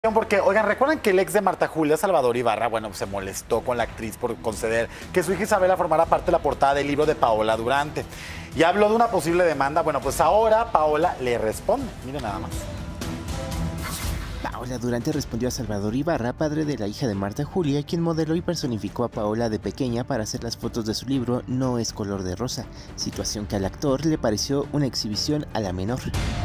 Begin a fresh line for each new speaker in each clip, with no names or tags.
Porque, oigan, recuerdan que el ex de Marta Julia, Salvador Ibarra, bueno, se molestó con la actriz por conceder que su hija Isabela formara parte de la portada del libro de Paola Durante. Y habló de una posible demanda. Bueno, pues ahora Paola le responde. Miren nada más.
Paola Durante respondió a Salvador Ibarra, padre de la hija de Marta Julia, quien modeló y personificó a Paola de pequeña para hacer las fotos de su libro No es color de rosa, situación que al actor le pareció una exhibición a la menor.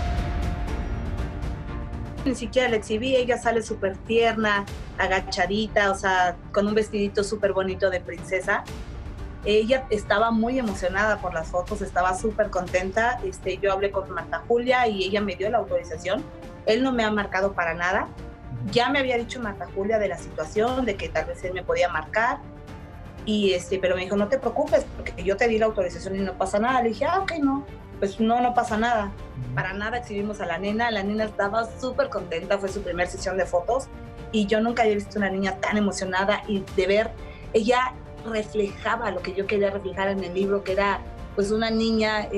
Ni siquiera la exhibí, ella sale súper tierna, agachadita, o sea, con un vestidito súper bonito de princesa. Ella estaba muy emocionada por las fotos, estaba súper contenta. Yo hablé con Marta Julia y ella me dio la autorización. Él no me ha marcado para nada. Ya me había dicho Marta Julia de la situación, de que tal vez él me podía marcar. Pero me dijo, no te preocupes, porque yo te di la autorización y no pasa nada. Le dije, ok, no. Pues no pasa nada. Para nada exhibimos a la nena estaba súper contenta, fue su primera sesión de fotos y yo nunca había visto una niña tan emocionada y de ver, ella reflejaba lo que yo quería reflejar en el libro, que era pues una niña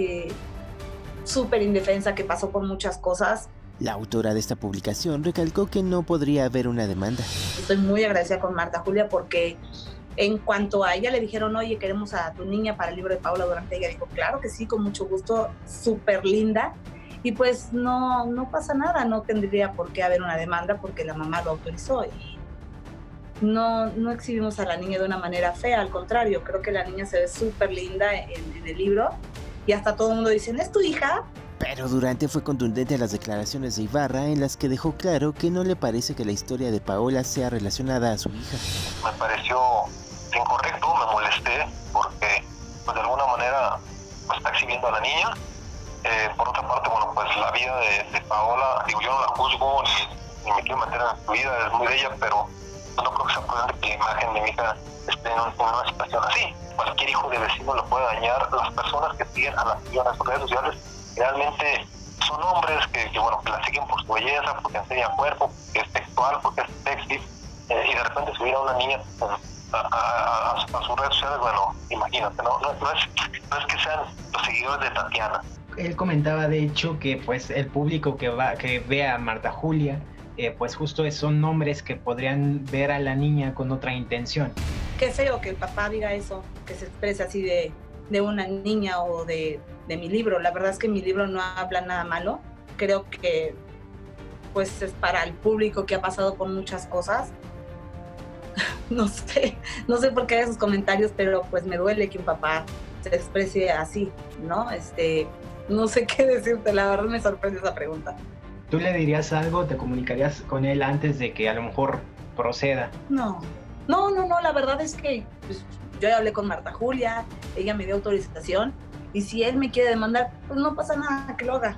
súper indefensa que pasó por muchas cosas.
La autora de esta publicación recalcó que no podría haber una demanda.
Estoy muy agradecida con Marta Julia porque en cuanto a ella le dijeron, oye, queremos a tu niña para el libro de Paola Durante, ella dijo, claro que sí, con mucho gusto, súper linda. Y pues no pasa nada, no tendría por qué haber una demanda porque la mamá lo autorizó. Y no exhibimos a la niña de una manera fea, al contrario, creo que la niña se ve súper linda en el libro. Y hasta todo el mundo dice, ¿es tu hija?
Pero Durante fue contundente a las declaraciones de Ibarra, en las que dejó claro que no le parece que la historia de Paola sea relacionada a su hija.
Me pareció incorrecto, me molesté porque pues de alguna manera pues, está exhibiendo a la niña. Por otra parte, bueno, pues la vida de Paola, digo, yo no la juzgo ni me quiero meter en su vida, es muy de ella, pero pues, no creo que sea prudente que la imagen de mi hija esté en una situación así. Cualquier hijo de vecino lo puede dañar. Las personas que siguen a la niña en sus redes sociales realmente son hombres que la siguen por su belleza, porque enseña cuerpo, porque es sexual, porque es sexy, y de repente subir a una niña a sus redes sociales, bueno, imagínate, no es que sean los seguidores de Tatiana.
Él comentaba de hecho que pues el público que ve a Marta Julia, pues justo son hombres que podrían ver a la niña con otra intención.
Qué feo que el papá diga eso, que se exprese así de una niña o de mi libro. La verdad es que mi libro no habla nada malo. Creo que pues es para el público que ha pasado por muchas cosas. No sé por qué esos comentarios, pero pues me duele que un papá se exprese así, ¿no? No sé qué decirte, la verdad me sorprende esa pregunta.
¿Tú le dirías algo, te comunicarías con él antes de que a lo mejor proceda?
No, la verdad es que pues, yo ya hablé con Marta Julia, ella me dio autorización, y si él me quiere demandar, pues no pasa nada, que lo haga.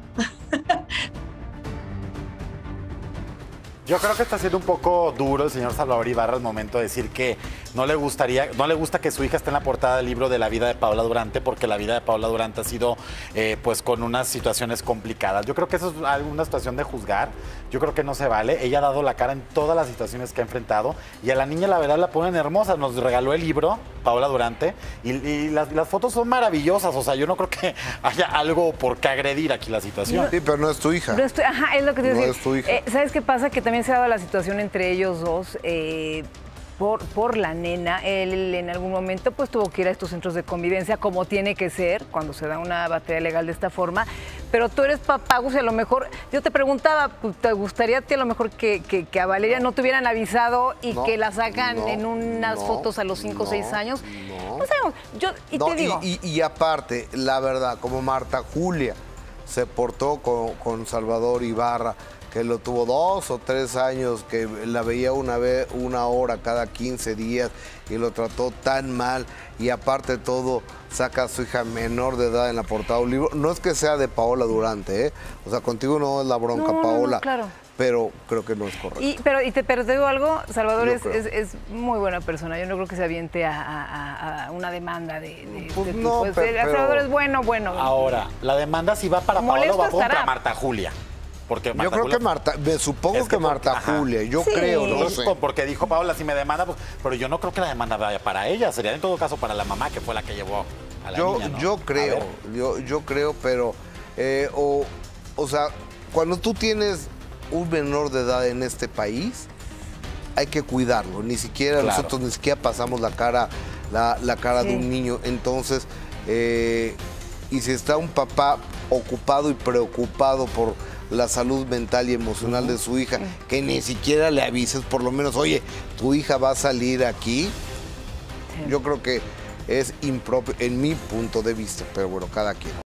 Yo creo que está siendo un poco duro el señor Salvador Ibarra al momento de decir que no le gusta que su hija esté en la portada del libro de la vida de Paola Durante, porque la vida de Paola Durante ha sido pues con unas situaciones complicadas. Yo creo que eso es una situación de juzgar. Yo creo que no se vale. Ella ha dado la cara en todas las situaciones que ha enfrentado y a la niña la verdad la ponen hermosa. Nos regaló el libro Paola Durante y las fotos son maravillosas. O sea, yo no creo que haya algo por qué agredir aquí la situación.
Sí, pero no es tu hija.
Ajá, es lo que te
No
decir.
es tu hija.
¿Sabes qué pasa? Que también se ha dado la situación entre ellos dos por la nena. Él en algún momento pues tuvo que ir a estos centros de convivencia como tiene que ser cuando se da una batalla legal de esta forma. Pero tú eres papá, Gus, y a lo mejor, yo te preguntaba, ¿te gustaría a ti a lo mejor que a Valeria no te hubieran avisado y que la sacan en unas fotos a los 5 o 6 años? No sabemos. Te digo.
Y aparte, la verdad, como Marta Julia se portó con Salvador Ibarra, que lo tuvo 2 o 3 años, que la veía una hora cada 15 días y lo trató tan mal, y aparte de todo saca a su hija menor de edad en la portada de un libro. No es que sea de Paola Durante, ¿eh? O sea, contigo no es la bronca, Paola.
No, claro.
Pero creo que no es correcto.
Pero te digo algo, Salvador es muy buena persona. Yo no creo que se aviente a una demanda de
no,
tipo. Salvador es bueno.
Ahora, la demanda si va para Paola o va contra
estará.
Marta Julia. Porque
Yo creo que Marta, me supongo que Marta Julia, yo creo, no sé.
Porque dijo Paola, si me demanda, pues, pero yo no creo que la demanda vaya para ella, sería en todo caso para la mamá, que fue la que llevó a la niña, ¿no?
Yo creo, pero, o sea, cuando tú tienes un menor de edad en este país, hay que cuidarlo. Ni siquiera nosotros ni siquiera pasamos la cara de un niño. Entonces, y si está un papá ocupado y preocupado por la salud mental y emocional de su hija, que ni siquiera le avises, por lo menos, oye, tu hija va a salir aquí, yo creo que es impropio en mi punto de vista, pero bueno, cada quien.